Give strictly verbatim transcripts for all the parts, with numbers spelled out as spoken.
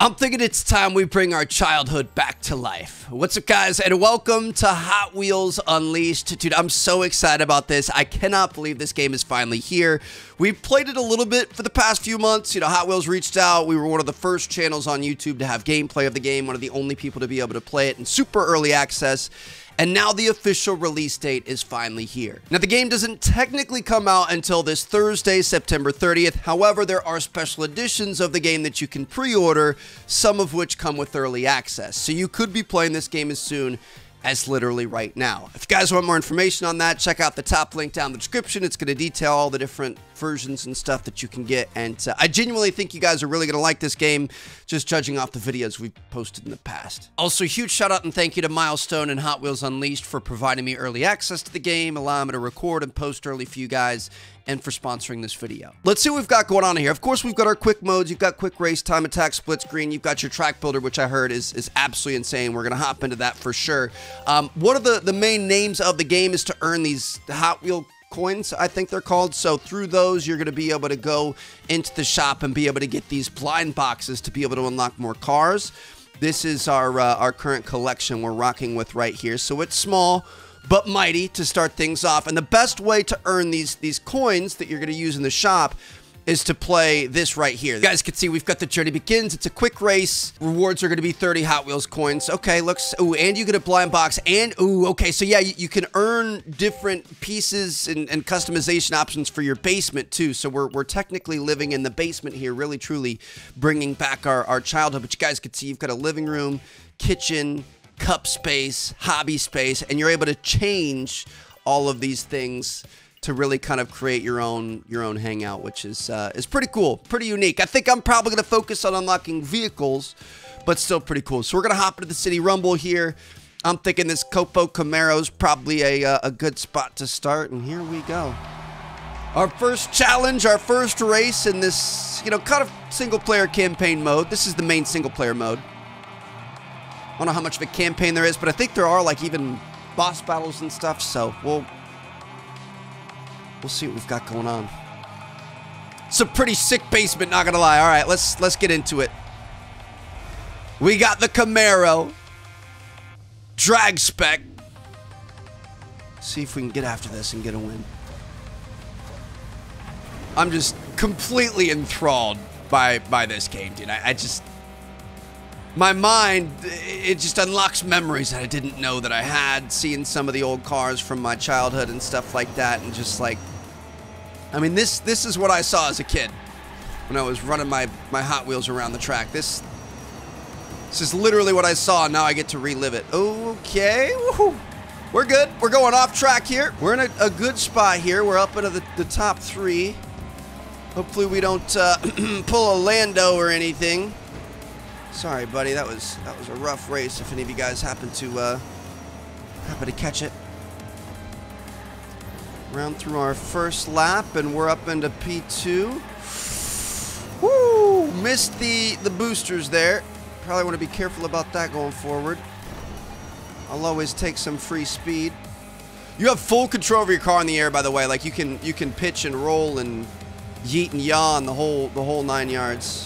I'm thinking it's time we bring our childhood back to life. What's up, guys, and welcome to Hot Wheels Unleashed. Dude, I'm so excited about this. I cannot believe this game is finally here. We've played it a little bit for the past few months. You know, Hot Wheels reached out. We were one of the first channels on YouTube to have gameplay of the game, one of the only people to be able to play it in super early access. And now the official release date is finally here. Now, the game doesn't technically come out until this Thursday, September thirtieth. However, there are special editions of the game that you can pre-order, some of which come with early access. So you could be playing this game as soon as literally right now. If you guys want more information on that, check out the top link down in the description. It's going to detail all the different versions and stuff that you can get. And uh, I genuinely think you guys are really going to like this game, just judging off the videos we've posted in the past. Also, huge shout out and thank you to Milestone and Hot Wheels Unleashed for providing me early access to the game, allowing me to record and post early for you guys, and for sponsoring this video. Let's see what we've got going on here. Of course, we've got our quick modes. You've got quick race, time attack, split screen. You've got your track builder, which I heard is, is absolutely insane. We're going to hop into that for sure. Um, one of the, the main names of the game is to earn these Hot Wheel coins, I think they're called. So through those, you're going to be able to go into the shop and be able to get these blind boxes to be able to unlock more cars. This is our, uh, our current collection we're rocking with right here. So it's small, but mighty to start things off. And the best way to earn these these coins that you're going to use in the shop is to play this right here. You guys can see we've got the journey begins. It's a quick race. Rewards are going to be thirty Hot Wheels coins. Okay, looks, ooh, and you get a blind box. And, ooh, okay, so yeah, you, you can earn different pieces and, and customization options for your basement too. So we're, we're technically living in the basement here, really truly bringing back our, our childhood. But you guys can see you've got a living room, kitchen, cup space, hobby space, and you're able to change all of these things to really kind of create your own your own hangout, which is uh, is pretty cool, pretty unique. I think I'm probably going to focus on unlocking vehicles, but still pretty cool. So we're going to hop into the City Rumble here. I'm thinking this Copo Camaro's probably a, uh, a good spot to start, and here we go. Our first challenge, our first race in this, you know, kind of single-player campaign mode. This is the main single-player mode. I don't know how much of a campaign there is, but I think there are like even boss battles and stuff, so we'll we'll see what we've got going on. It's a pretty sick basement, not gonna lie. All right, let's let's get into it. We got the Camaro drag spec. See if we can get after this and get a win. I'm just completely enthralled by by this game, dude. I, I just My mind, it just unlocks memories that I didn't know that I had, seeing some of the old cars from my childhood and stuff like that, and just like, I mean, this this is what I saw as a kid when I was running my, my Hot Wheels around the track. This, this is literally what I saw, and now I get to relive it. Okay, woohoo. We're good. We're going off track here. We're in a, a good spot here. We're up into the, the top three. Hopefully we don't uh, pull a Lando or anything. Sorry, buddy. That was that was a rough race. If any of you guys happen to uh, happen to catch it, round through our first lap, and we're up into P two. Woo! Missed the the boosters there. Probably want to be careful about that going forward. I'll always take some free speed. You have full control over your car in the air, by the way. Like you can you can pitch and roll and yeet and yaw and the whole the whole nine yards.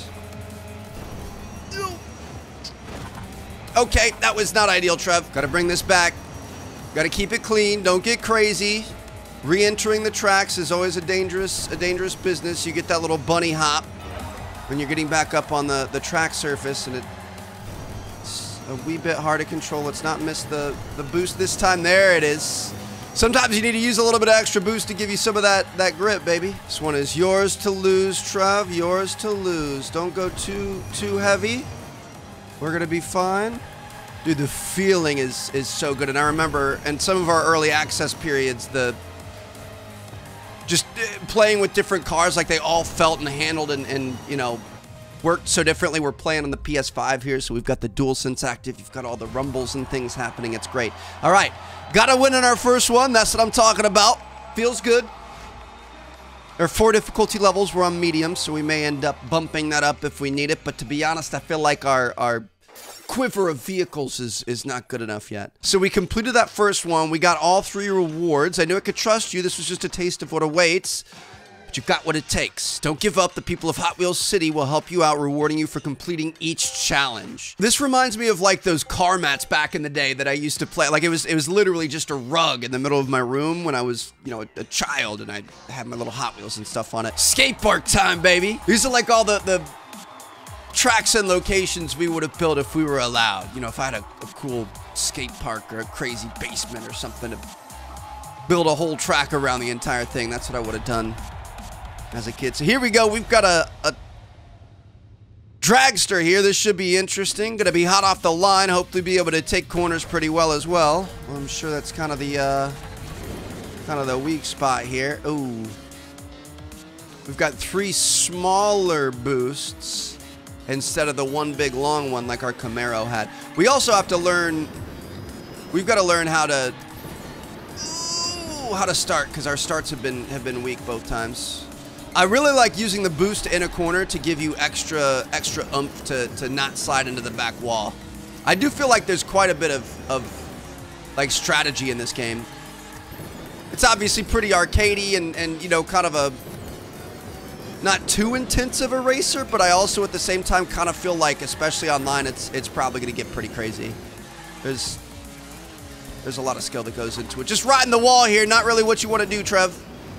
Okay, that was not ideal, Trev. Gotta bring this back. Gotta keep it clean. Don't get crazy. Re-entering the tracks is always a dangerous, a dangerous business. You get that little bunny hop when you're getting back up on the, the track surface, and it's a wee bit hard to control. Let's not miss the, the boost this time. There it is. Sometimes you need to use a little bit of extra boost to give you some of that, that grip, baby. This one is yours to lose, Trev. Yours to lose. Don't go too, too heavy. We're gonna be fine. Dude, the feeling is is so good. And I remember in some of our early access periods, the just playing with different cars, like they all felt and handled and, and you know, worked so differently. We're playing on the P S five here, so we've got the DualSense active. You've got all the rumbles and things happening. It's great. All right, got to win in our first one. That's what I'm talking about. Feels good. There are four difficulty levels. We're on medium, so we may end up bumping that up if we need it. But to be honest, I feel like our, our quiver of vehicles is, is not good enough yet. So we completed that first one. We got all three rewards. I knew I could trust you. This was just a taste of what awaits. but you got what it takes. Don't give up. The people of Hot Wheels City will help you out, rewarding you for completing each challenge. This reminds me of like those car mats back in the day that I used to play. Like it was, it was literally just a rug in the middle of my room when I was, you know, a, a child, and I had my little Hot Wheels and stuff on it. Skate park time, baby. These are like all the, the tracks and locations we would have built if we were allowed. You know, if I had a, a cool skate park or a crazy basement or something to build a whole track around the entire thing. That's what I would have done as a kid. So here we go. We've got a, a dragster here. This should be interesting. Gonna be hot off the line. Hopefully be able to take corners pretty well as well. well I'm sure that's kind of the uh, kind of the weak spot here. Ooh. We've got three smaller boosts instead of the one big long one like our Camaro had. We also have to learn, we've got to learn how to, ooh, how to start, because our starts have been have been weak both times. I really like using the boost in a corner to give you extra extra oomph to, to not slide into the back wall. I do feel like there's quite a bit of, of like strategy in this game. It's obviously pretty arcadey and, and you know, kind of a not too intense of a racer, but I also at the same time kind of feel like, especially online, it's it's probably going to get pretty crazy. There's there's a lot of skill that goes into it. Just riding the wall here, not really what you want to do, Trev.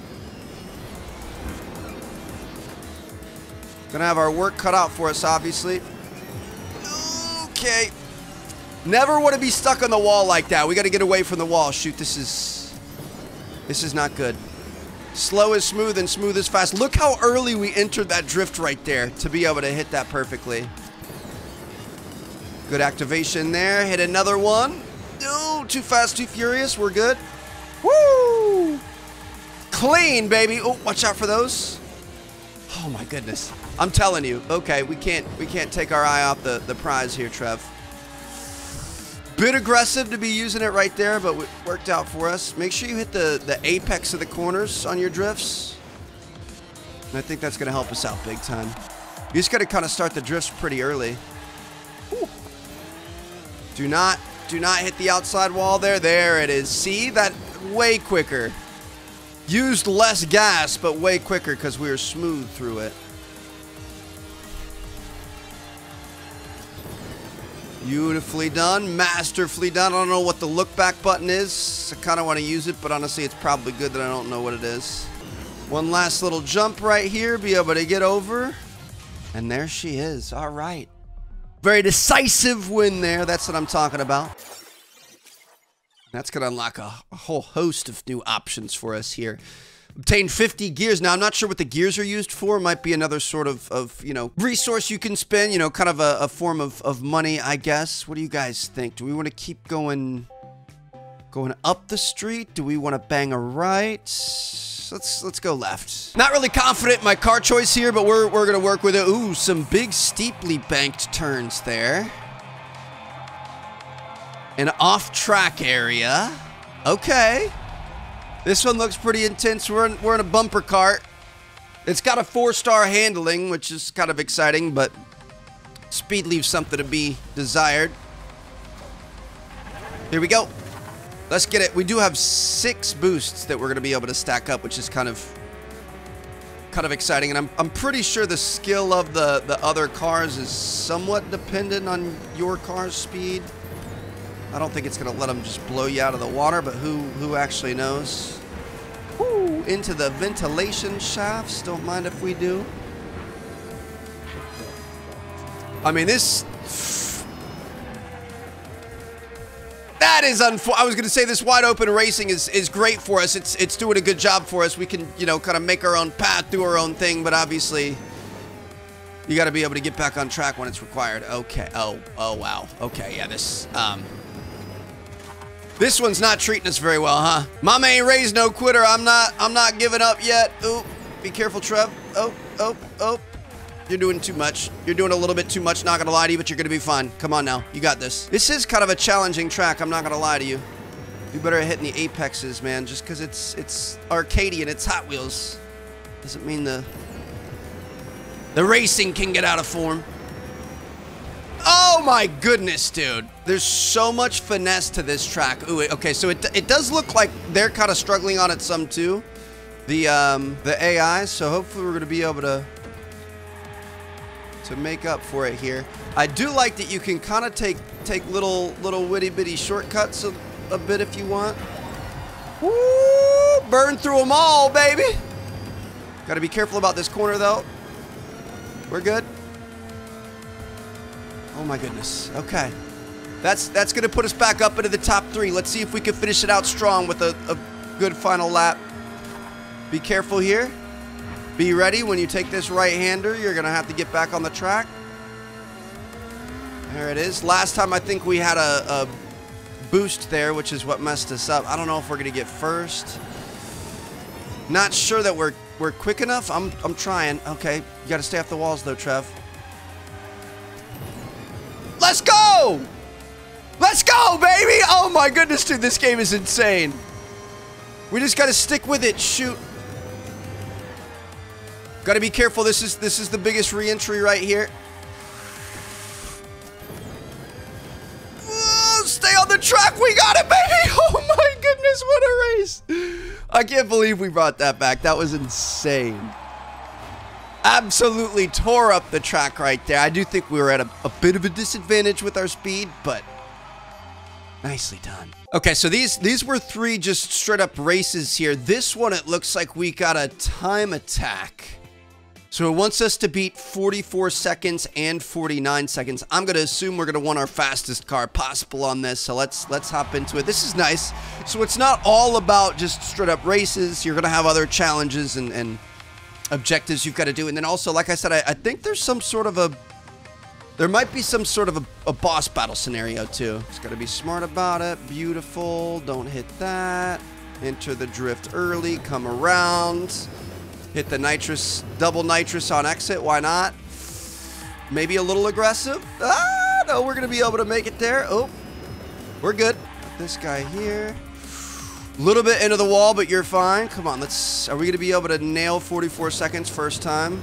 Gonna have our work cut out for us, obviously. Okay. Never want to be stuck on the wall like that. We got to get away from the wall. Shoot, this is this is not good. Slow is smooth and smooth is fast. Look how early we entered that drift right there to be able to hit that perfectly. Good activation there. Hit another one. No, too fast, too furious. We're good. Woo! Clean, baby. Oh, watch out for those. Oh my goodness. I'm telling you. Okay, we can't we can't take our eye off the, the prize here, Trev. Bit aggressive to be using it right there, but it worked out for us. Make sure you hit the, the apex of the corners on your drifts. And I think that's going to help us out big time. You just got to kind of start the drifts pretty early. Ooh. Do not, do not hit the outside wall there. There it is. See, that way quicker. Used less gas, but way quicker because we were smooth through it. Beautifully done, masterfully done. I don't know what the look back button is. I kind of want to use it, but honestly, it's probably good that I don't know what it is. One last little jump right here, be able to get over. And there she is. All right. Very decisive win there. That's what I'm talking about. That's going to unlock a, a whole host of new options for us here. Obtain fifty gears. Now, I'm not sure what the gears are used for. It might be another sort of, of you know, resource you can spend, you know, kind of a, a form of, of money, I guess. What do you guys think? Do we want to keep going going up the street? Do we want to bang a right? Let's let's go left. Not really confident in my car choice here, but we're, we're going to work with it. Ooh, some big steeply banked turns there. An off-track area. Okay. This one looks pretty intense. We're in, we're in a bumper cart. It's got a four-star handling, which is kind of exciting, but speed leaves something to be desired. Here we go. Let's get it. We do have six boosts that we're going to be able to stack up, which is kind of kind of exciting. And I'm, I'm pretty sure the skill of the, the other cars is somewhat dependent on your car's speed. I don't think it's going to let them just blow you out of the water, but who who actually knows? Woo, into the ventilation shafts. Don't mind if we do. I mean, this... That is unfortunate. I was going to say this wide open racing is, is great for us. It's, it's doing a good job for us. We can, you know, kind of make our own path, do our own thing, but obviously... You got to be able to get back on track when it's required. Okay. Oh, oh, wow. Okay, yeah, this... Um, This one's not treating us very well, huh? Mama ain't raised no quitter. I'm not, I'm not giving up yet. Ooh, be careful, Trev. Oh, oh, oh. You're doing too much. You're doing a little bit too much, not gonna lie to you, but you're gonna be fine. Come on now, you got this. This is kind of a challenging track, I'm not gonna lie to you. You better hit the apexes, man, just because it's, it's arcadey and it's Hot Wheels. Doesn't mean the, the racing can get out of form. Oh my goodness, dude. There's so much finesse to this track. Ooh, okay, so it, it does look like they're kind of struggling on it some too. the um, the A I, so hopefully we're going to be able to to make up for it here. I do like that you can kind of take take little little witty bitty shortcuts a, a bit if you want. Woo! Burn through them all, baby. Got to be careful about this corner though. We're good. Oh my goodness. Okay. That's that's going to put us back up into the top three. Let's see if we can finish it out strong with a, a good final lap. Be careful here. Be ready when you take this right-hander. You're going to have to get back on the track. There it is. Last time I think we had a, a boost there, which is what messed us up. I don't know if we're going to get first. Not sure that we're we're quick enough. I'm I'm trying. Okay. You got to stay off the walls though, Trev. Let's go! Let's go, baby! Oh my goodness, dude, this game is insane. We just gotta stick with it. Shoot. Gotta be careful. This is this is the biggest re-entry right here. Oh, stay on the track. We got it, baby! Oh my goodness, what a race! I can't believe we brought that back. That was insane. Absolutely tore up the track right there. I do think we were at a, a bit of a disadvantage with our speed, but nicely done. Okay, so these these were three just straight up races here. This one, it looks like we got a time attack. So it wants us to beat forty-four seconds and forty-nine seconds. I'm gonna assume we're gonna want our fastest car possible on this. So let's let's hop into it. This is nice. So it's not all about just straight up races. You're gonna have other challenges and and objectives you've got to do. And then also, like I said, I, I think there's some sort of a, there might be some sort of a, a boss battle scenario too. Just got to be smart about it. Beautiful. Don't hit that. Enter the drift early. Come around. Hit the nitrous, double nitrous on exit. Why not? Maybe a little aggressive. Ah, no, we're going to be able to make it there. Oh, we're good. Put this guy here. Little bit into the wall, but you're fine. Come on, let's... Are we going to be able to nail forty-four seconds first time?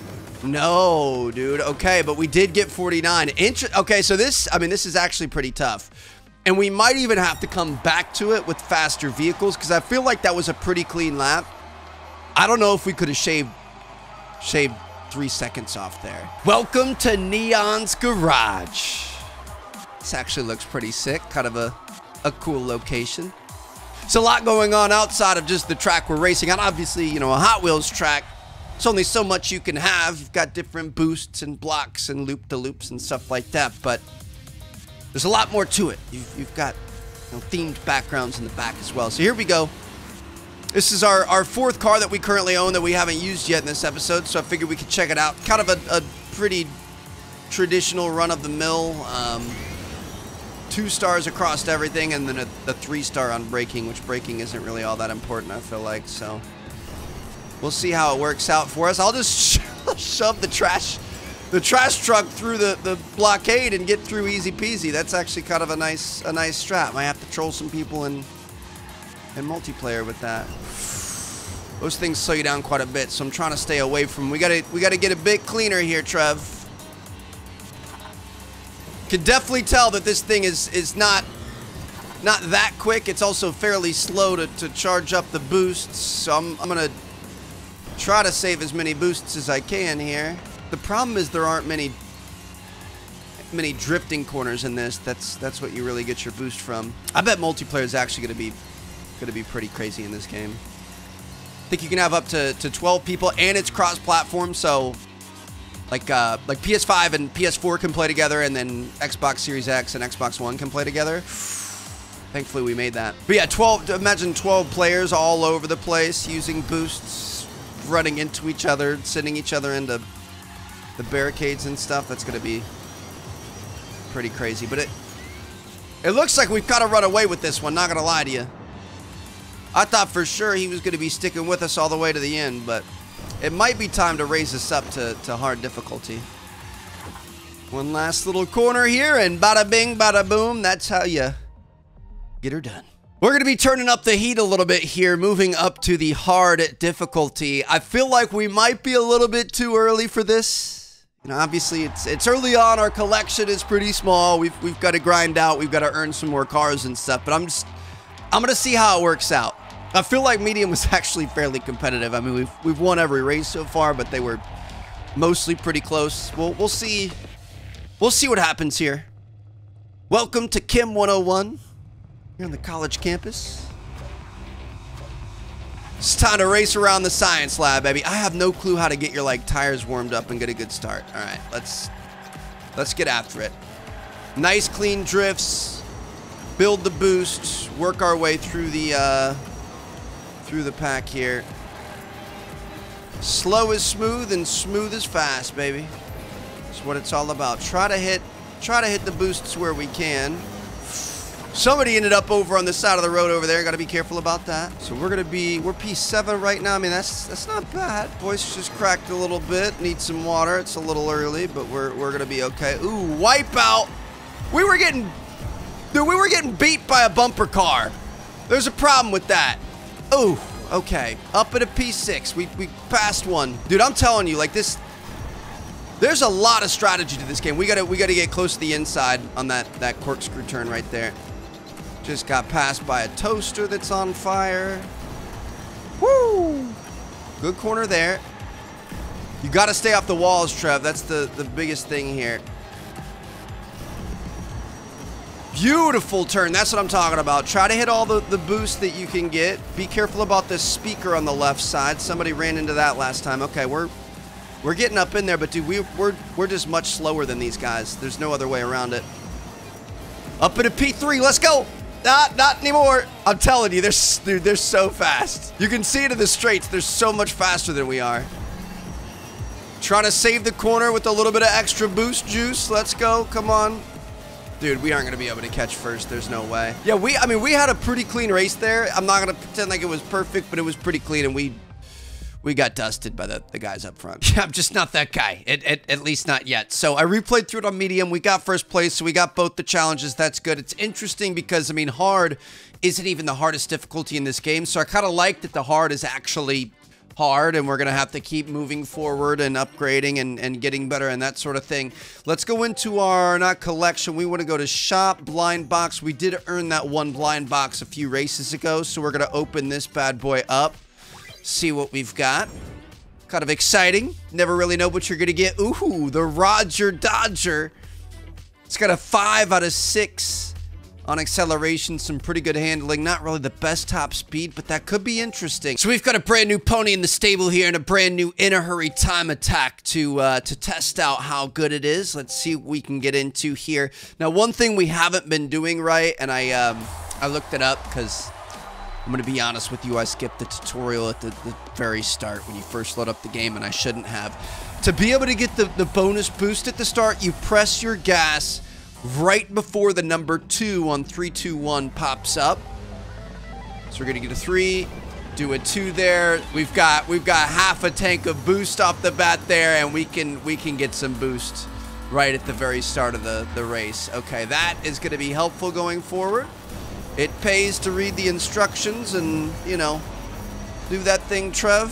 No, dude. Okay, but we did get forty-nine. Inter okay, so this... I mean, this is actually pretty tough. And we might even have to come back to it with faster vehicles, because I feel like that was a pretty clean lap. I don't know if we could have shaved... Shaved three seconds off there. Welcome to Neon's Garage. This actually looks pretty sick. Kind of a, a cool location. It's a lot going on outside of just the track we're racing on. Obviously, you know, a Hot Wheels track, it's only so much you can have. You've got different boosts and blocks and loop-de-loops and stuff like that, but there's a lot more to it. You've, you've got, you know, themed backgrounds in the back as well. So here we go. This is our, our fourth car that we currently own that we haven't used yet in this episode, so I figured we could check it out. Kind of a, a pretty traditional run-of-the-mill, um... two stars across everything, and then a, a three star on braking, which braking isn't really all that important, I feel like. So we'll see how it works out for us. I'll just sh shove the trash the trash truck through the, the blockade and get through easy peasy. That's actually kind of a nice a nice strat. Might have to troll some people in in multiplayer with that. Those things slow you down quite a bit, so I'm trying to stay away from. We gotta we gotta get a bit cleaner here, Trev. Can definitely tell that this thing is is not not that quick. It's also fairly slow to, to charge up the boosts, so I'm, I'm gonna try to save as many boosts as I can here. The problem is there aren't many many drifting corners in this. That's that's what you really get your boost from. I bet multiplayer is actually gonna be gonna be pretty crazy in this game. I think you can have up to, to twelve people, and it's cross-platform, so Like, uh, like P S five and P S four can play together, and then Xbox Series X and Xbox One can play together. Thankfully, we made that. But yeah, twelve, imagine twelve players all over the place using boosts, running into each other, sending each other into the barricades and stuff. That's going to be pretty crazy. But it, it looks like we've got to run away with this one, not going to lie to you. I thought for sure he was going to be sticking with us all the way to the end, but it might be time to raise this up to, to hard difficulty. One last little corner here, and bada bing, bada boom. That's how you get her done. We're going to be turning up the heat a little bit here, moving up to the hard difficulty. I feel like we might be a little bit too early for this. You know, obviously, it's it's early on. Our collection is pretty small. We've, we've got to grind out. We've got to earn some more cars and stuff. But I'm just, I'm going to see how it works out. I feel like medium was actually fairly competitive. I mean, we've we've won every race so far, but they were mostly pretty close. We'll we'll see. We'll see what happens here. Welcome to Chem one oh one here on the college campus. It's time to race around the science lab, baby. I have no clue how to get your like tires warmed up and get a good start. All right, let's let's get after it. Nice clean drifts. Build the boost. Work our way through the uh, through the pack here. Slow is smooth and smooth is fast, baby. That's what it's all about. Try to hit, try to hit the boosts where we can. Somebody ended up over on the side of the road over there. Got to be careful about that. So we're gonna be, we're P seven right now. I mean, that's that's not bad. Voice just cracked a little bit. Need some water. It's a little early, but we're we're gonna be okay. Ooh, wipeout. We were getting, dude, we were getting beat by a bumper car. There's a problem with that. Ooh, okay. Up at a P six. We we passed one. Dude, I'm telling you, like this. There's a lot of strategy to this game. We gotta we gotta get close to the inside on that that corkscrew turn right there. Just got passed by a toaster that's on fire. Woo! Good corner there. You got to stay off the walls, Trev. That's the, the biggest thing here. Beautiful turn. That's what I'm talking about. Try to hit all the, the boosts that you can get. Be careful about this speaker on the left side. Somebody ran into that last time. Okay, we're we're getting up in there, but dude, we, we're, we're just much slower than these guys. There's no other way around it. Up at a P three. Let's go. Not, not anymore. I'm telling you, they're, dude, they're so fast. You can see it in the straights. They're so much faster than we are. Trying to save the corner with a little bit of extra boost juice. Let's go. Come on. Dude, we aren't going to be able to catch first. There's no way. Yeah, we, I mean, we had a pretty clean race there. I'm not going to pretend like it was perfect, but it was pretty clean, and we we got dusted by the, the guys up front. Yeah, I'm just not that guy, at, at, at least not yet. So I replayed through it on medium. We got first place, so we got both the challenges. That's good. It's interesting because, I mean, hard isn't even the hardest difficulty in this game, so I kind of like that the hard is actually hard, and we're going to have to keep moving forward and upgrading and, and getting better and that sort of thing. Let's go into our, not collection, we want to go to shop, blind box. We did earn that one blind box a few races ago, so we're going to open this bad boy up. See what we've got. Kind of exciting. Never really know what you're going to get. Ooh, the Roger Dodger. It's got a five out of six on acceleration. Some pretty good handling. Not really the best top speed, but that could be interesting. So we've got a brand new pony in the stable here and a brand new In a Hurry time attack to, uh, to test out how good it is. Let's see what we can get into here. Now, one thing we haven't been doing right, and I, um, I looked it up because I'm going to be honest with you, I skipped the tutorial at the, the very start when you first load up the game, and I shouldn't have. To be able to get the, the bonus boost at the start, you press your gas right before the number two on three, two, one pops up. So we're going to get a three, do a two there. We've got we've got half a tank of boost off the bat there, and we can we can get some boost right at the very start of the, the race. Okay, that is going to be helpful going forward. It pays to read the instructions and, you know, do that thing, Trev.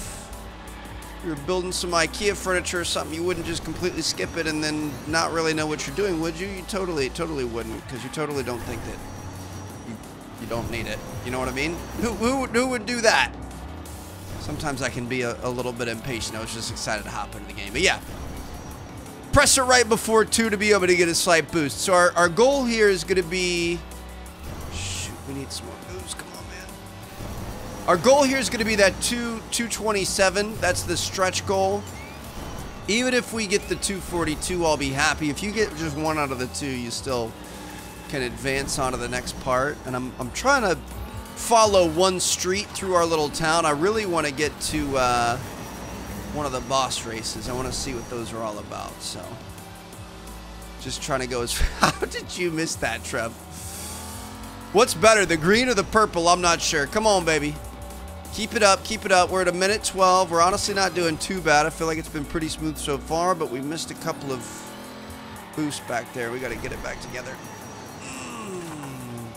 If you're building some IKEA furniture or something, you wouldn't just completely skip it and then not really know what you're doing, would you? You totally, totally wouldn't, because you totally don't think that you, you don't need it. You know what I mean? Who, who, who would do that? Sometimes I can be a, a little bit impatient. I was just excited to hop into the game. But yeah, press it right before two to be able to get a slight boost. So our, our goal here is going to be... We need some more boost. Come on, man. Our goal here is going to be that two twenty-seven. That's the stretch goal. Even if we get the two forty-two, I'll be happy. If you get just one out of the two, you still can advance on to the next part. And I'm, I'm trying to follow one street through our little town. I really want to get to uh, one of the boss races. I want to see what those are all about. So just trying to go as... How did you miss that, Trev? What's better, the green or the purple? I'm not sure. Come on, baby. Keep it up. Keep it up. We're at a minute twelve. We're honestly not doing too bad. I feel like it's been pretty smooth so far, but we missed a couple of boosts back there. We got to get it back together. Mm.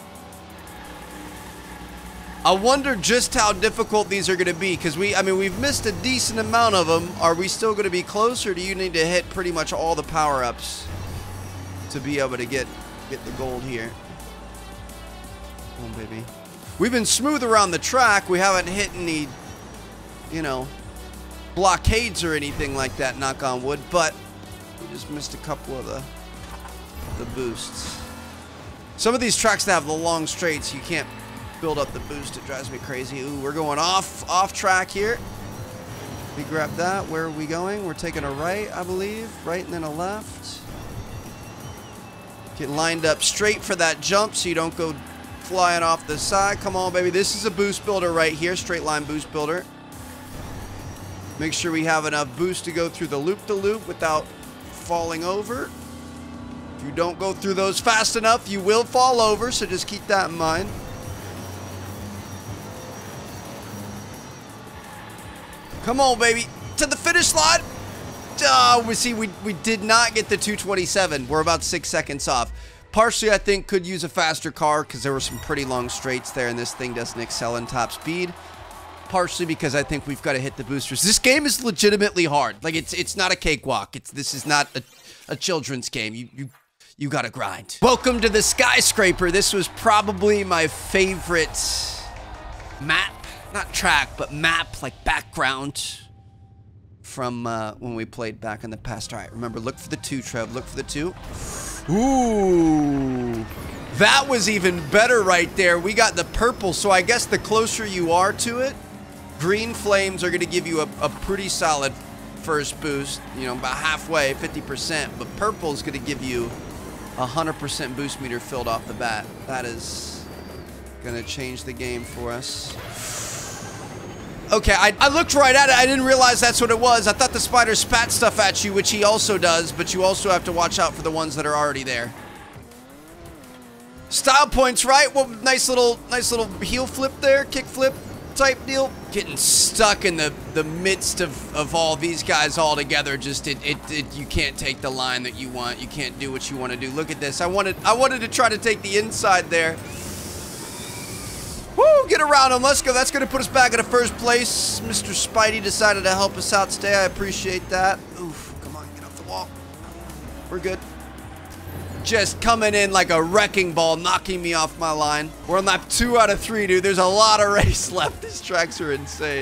I wonder just how difficult these are going to be, because we, I mean, we've missed a decent amount of them. Are we still going to be close, or do you need to hit pretty much all the power-ups to be able to get, get the gold here? Come on, baby. We've been smooth around the track. We haven't hit any, you know, blockades or anything like that, knock on wood, but we just missed a couple of the, the boosts. Some of these tracks that have the long straights, you can't build up the boost. It drives me crazy. Ooh, we're going off, off track here. We grab that. Where are we going? We're taking a right, I believe. Right and then a left. Get lined up straight for that jump so you don't go flying off the side. Come on, baby. This is a boost builder right here. Straight line boost builder. Make sure we have enough boost to go through the loop-to-loop without falling over. If you don't go through those fast enough, you will fall over, so just keep that in mind. Come on, baby. To the finish line. Oh, we see, we, we did not get the two twenty-seven. We're about six seconds off. Partially, I think, could use a faster car because there were some pretty long straights there, and this thing doesn't excel in top speed. Partially because I think we've got to hit the boosters. This game is legitimately hard. Like, it's it's not a cakewalk. It's This is not a, a children's game. You, you, you got to grind. Welcome to the Skyscraper. This was probably my favorite map. Not track, but map, like background from uh, when we played back in the past. All right, remember, look for the two, Trev. Look for the two. Ooh, that was even better right there. We got the purple, so I guess the closer you are to it, green flames are going to give you a, a pretty solid first boost, you know, about halfway, fifty percent, but purple is going to give you a one hundred percent boost meter filled off the bat. That is going to change the game for us. Okay, I, I looked right at it. I didn't realize that's what it was. I thought the spider spat stuff at you, which he also does, but you also have to watch out for the ones that are already there. Style points, right? Well, nice little, nice little heel flip there, kick flip type deal. Getting stuck in the, the midst of, of all these guys all together, just it, it, it, you can't take the line that you want. You can't do what you want to do. Look at this. I wanted, I wanted to try to take the inside there. Woo, get around him. Let's go. That's going to put us back in a first place. Mister Spidey decided to help us out today. I appreciate that. Oof, come on, get off the wall. We're good. Just coming in like a wrecking ball, knocking me off my line. We're on lap two out of three, dude. There's a lot of race left. These tracks are insane.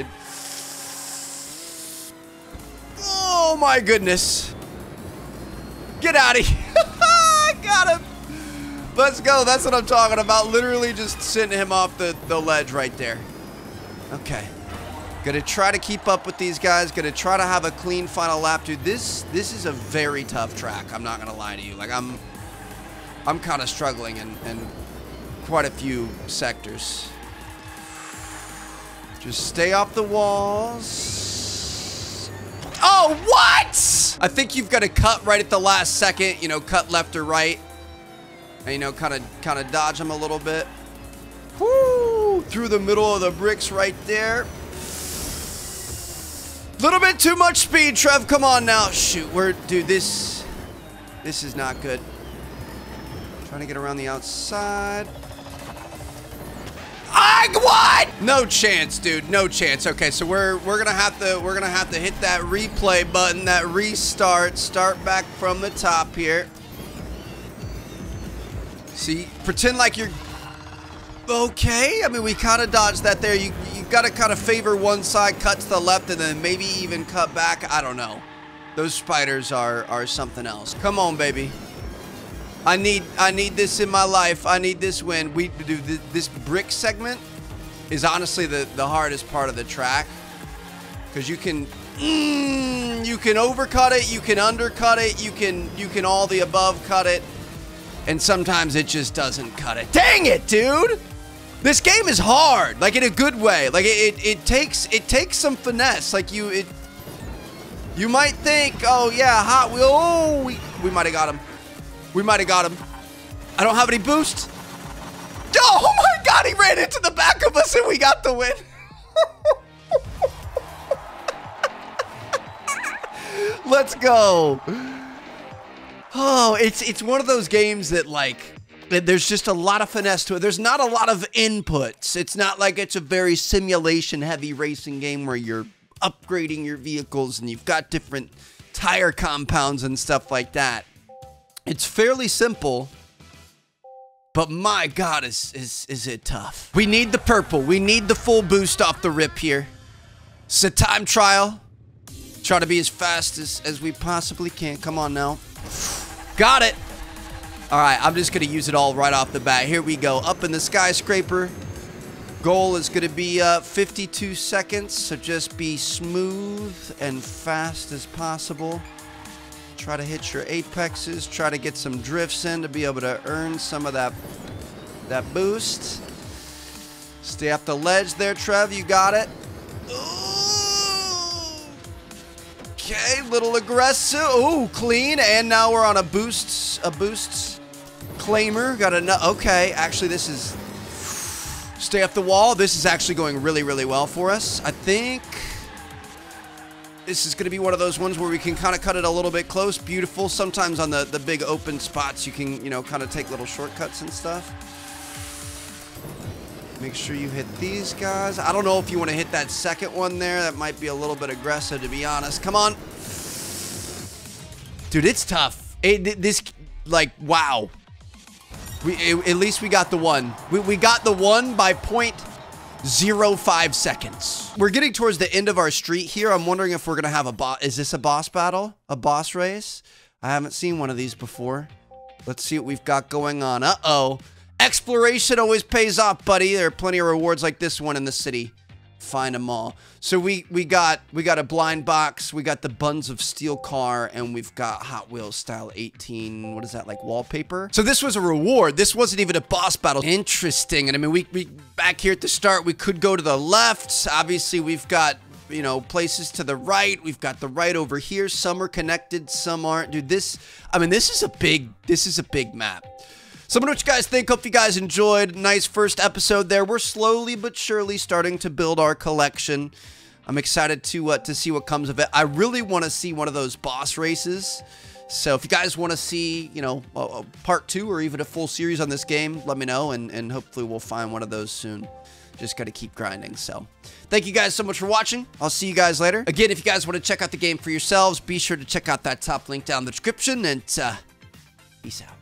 Oh, my goodness. Get out of here. Got him. Let's go. That's what I'm talking about. Literally just sending him off the, the ledge right there. Okay. Gonna try to keep up with these guys. Gonna try to have a clean final lap, dude. This this is a very tough track. I'm not gonna lie to you. Like, I'm I'm kind of struggling in, in quite a few sectors. Just stay off the walls. Oh, what? I think you've got to cut right at the last second. You know, cut left or right. And, you know, kind of kind of dodge them a little bit. Woo! Through the middle of the bricks right there. Little bit too much speed, Trev. Come on now. Shoot, we're dude. This this is not good. Trying to get around the outside. I what? No chance, dude. No chance. Okay, so we're we're gonna have to we're gonna have to hit that replay button, that restart, start back from the top here. See, pretend like you're okay. I mean, we kind of dodged that there. You you got to kind of favor one side, cut to the left, and then maybe even cut back. I don't know. Those spiders are are something else. Come on, baby. I need I need this in my life. I need this win. We do this brick segment is honestly the the hardest part of the track because you can mm, you can overcut it, you can undercut it, you can you can all the above cut it. And sometimes it just doesn't cut it. Dang it, dude! This game is hard, like in a good way. Like it, it, it takes, it takes some finesse. Like you, it, you might think, oh yeah, Hot Wheel. Oh, we, we might have got him. We might have got him. I don't have any boost. Oh my God, he ran into the back of us and we got the win. Let's go. Oh, it's it's one of those games that, like, there's just a lot of finesse to it. There's not a lot of inputs. It's not like it's a very simulation-heavy racing game where you're upgrading your vehicles and you've got different tire compounds and stuff like that. It's fairly simple, But my God, is, is, is it tough. We need the purple. We need the full boost off the rip here. It's a time trial. Try to be as fast as, as we possibly can. Come on now. Got it. All right, I'm just going to use it all right off the bat. Here we go. Up in the skyscraper. Goal is going to be uh, fifty-two seconds, so just be smooth and fast as possible. Try to hit your apexes. Try to get some drifts in to be able to earn some of that, that boost. Stay up the ledge there, Trev. You got it. Okay, little aggressive. Ooh, clean. And now we're on a boost, a boost claimer. Got a, okay, actually this is, stay up the wall. This is actually going really, really well for us. I think this is going to be one of those ones where we can kind of cut it a little bit close. Beautiful. Sometimes on the, the big open spots, you can, you know, kind of take little shortcuts and stuff. Make sure you hit these guys. I don't know if you want to hit that second one there. That might be a little bit aggressive, to be honest. Come on. Dude, it's tough. It, this, like, wow. We, it, at least we got the one. We, we got the one by point zero five seconds. We're getting towards the end of our street here. I'm wondering if we're going to have a boss. Is this a boss battle? A boss race? I haven't seen one of these before. Let's see what we've got going on. Uh-oh. Exploration always pays off, buddy. There are plenty of rewards like this one in the city. Find them all. So we we got we got a blind box, we got the Buns of Steel car, and we've got Hot Wheels style eighteen. What is that, like wallpaper? So this was a reward. This wasn't even a boss battle. Interesting. And I mean, we we back here at the start, we could go to the left. Obviously, we've got, you know, places to the right. We've got the right over here. Some are connected, some aren't. Dude, this, I mean, this is a big, this is a big map. So let me know what you guys think. Hope you guys enjoyed. Nice first episode there. We're slowly but surely starting to build our collection. I'm excited to uh, to see what comes of it. I really want to see one of those boss races. So if you guys want to see, you know, a, a part two or even a full series on this game, let me know, and, and hopefully we'll find one of those soon. Just got to keep grinding. So thank you guys so much for watching. I'll see you guys later. Again, if you guys want to check out the game for yourselves, be sure to check out that top link down in the description, and uh, peace out.